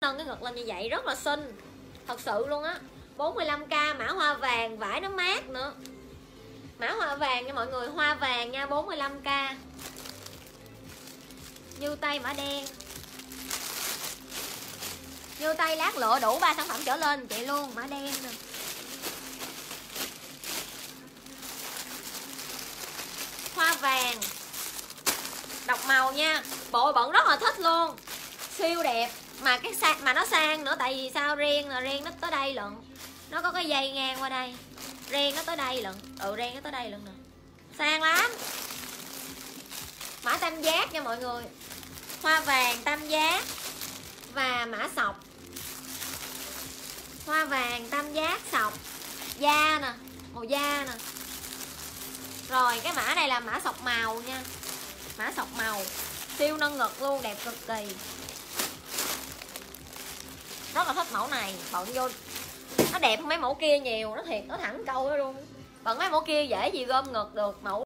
nâng cái ngực lên như vậy, rất là xinh. Thật sự luôn á. 45k, mã hoa vàng, vải nó mát nữa. Mã hoa vàng nha mọi người, hoa vàng nha, 45k. Như tay mã đen. Như tay lát lựa đủ 3 sản phẩm trở lên chị luôn, mã đen nè. Hoa vàng. Độc màu nha. Bộ bận rất là thích luôn. Siêu đẹp. Mà cái mà nó sang nữa, tại vì sao ren là ren nó tới đây lận. Nó có cái dây ngang qua đây. Ren nó tới đây lận. Ren nó tới đây lận nè. Sang lắm. Mã tam giác nha mọi người. Hoa vàng tam giác và mã sọc. Hoa vàng tam giác sọc. Da nè, màu da nè. Rồi cái mã này là mã sọc màu nha. Mã sọc màu. Siêu nâng ngực luôn, đẹp cực kỳ. Rất là thích mẫu này. Bận vô nó đẹp hơn mấy mẫu kia nhiều. Nó thiệt, nó thẳng câu đó luôn. Bận mấy mẫu kia dễ gì gom ngực được. Mẫu